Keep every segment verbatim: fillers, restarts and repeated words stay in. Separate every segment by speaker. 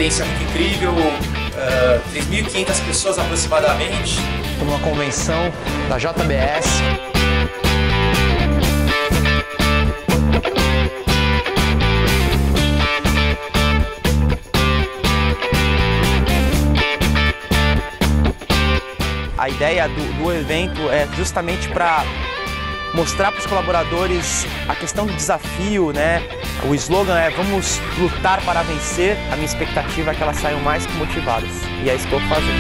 Speaker 1: experiência muito incrível, uh, três mil e quinhentas pessoas aproximadamente.
Speaker 2: Numa convenção da J B S. A ideia do, do evento é justamente para mostrar para os colaboradores a questão do desafio, né? O slogan é vamos lutar para vencer. A minha expectativa é que elas saiam mais que motivadas. E é isso que eu vou fazer.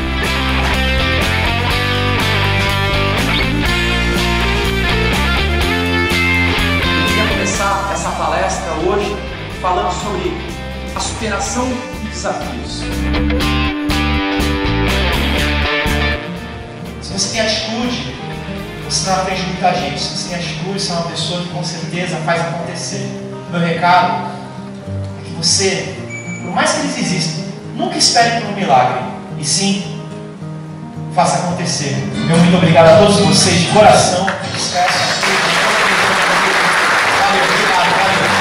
Speaker 1: Eu queria começar essa palestra hoje falando sobre a superação de desafios. Se você tem atitude, você não aprende muita gente. Se você tem atitude, você é uma pessoa que com certeza faz acontecer. Meu recado é que você, por mais que eles existam, nunca espere por um milagre, e sim, faça acontecer. Meu muito obrigado a todos vocês de coração. Esquece. Valeu, obrigado,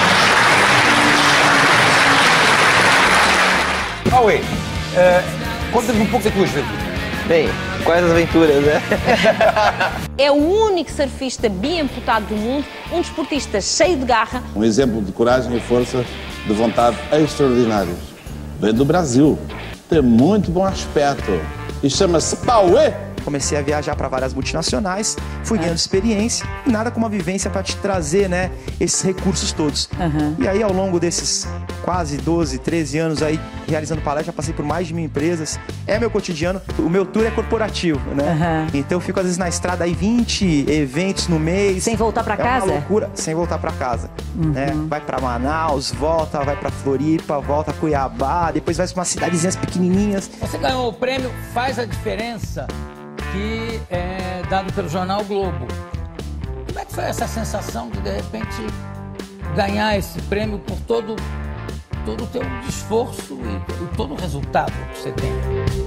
Speaker 1: valeu.
Speaker 3: Cauê, uh, conta-nos um pouco da tua juventude.
Speaker 2: Bem, quais as aventuras, né?
Speaker 4: É o único surfista bem-amputado do mundo, um desportista cheio de garra.
Speaker 5: Um exemplo de coragem e força de vontade extraordinários. Vem do Brasil, tem muito bom aspecto e chama-se Cauê.
Speaker 2: Comecei a viajar para várias multinacionais, fui ganhando experiência e nada como uma vivência para te trazer, né, esses recursos todos.
Speaker 4: Uhum.
Speaker 2: E aí, ao longo desses quase doze, treze anos aí realizando palestra, já passei por mais de mil empresas. É meu cotidiano, o meu tour é corporativo, né?
Speaker 4: Uhum.
Speaker 2: Então eu fico às vezes na estrada aí vinte eventos no mês.
Speaker 4: Sem voltar para
Speaker 2: é
Speaker 4: casa?
Speaker 2: É uma loucura, sem voltar para casa.
Speaker 4: Uhum.
Speaker 2: Né? Vai para Manaus, volta, vai para Floripa, volta Cuiabá, depois vai para umas cidadezinhas pequenininhas.
Speaker 3: Você ganhou o prêmio Faz a Diferença, que é dado pelo jornal Globo. Como é que foi essa sensação de, de repente, ganhar esse prêmio por todo, todo o teu esforço e, e todo o resultado que você tem?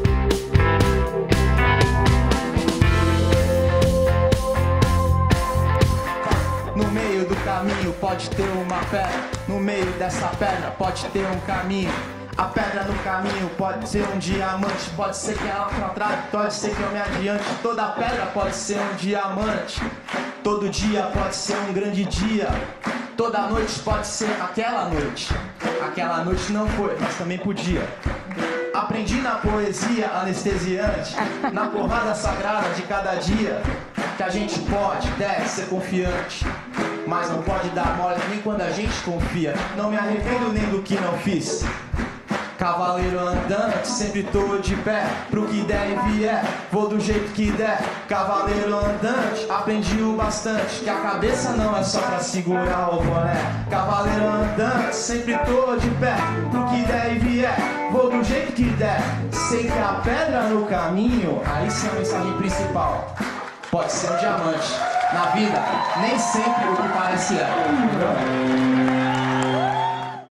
Speaker 2: No meio do caminho pode ter uma pedra, no meio dessa pedra pode ter um caminho. A pedra no caminho pode ser um diamante, pode ser que ela contrário, pode ser que eu me adiante. Toda pedra pode ser um diamante, todo dia pode ser um grande dia, toda noite pode ser aquela noite. Aquela noite não foi, mas também podia. Aprendi na poesia anestesiante, na porrada sagrada de cada dia, que a gente pode, deve ser confiante, mas não pode dar mole nem quando a gente confia. Não me arrependo nem do que não fiz. Cavaleiro andante, sempre tô de pé, pro que der e vier, vou do jeito que der. Cavaleiro andante, aprendi o bastante, que a cabeça não é só pra segurar o boné. Cavaleiro andante, sempre tô de pé, pro que der e vier, vou do jeito que der. Sei que a pedra no caminho, aí sim é a mensagem principal, pode ser um diamante. Na vida, nem sempre o que parece é.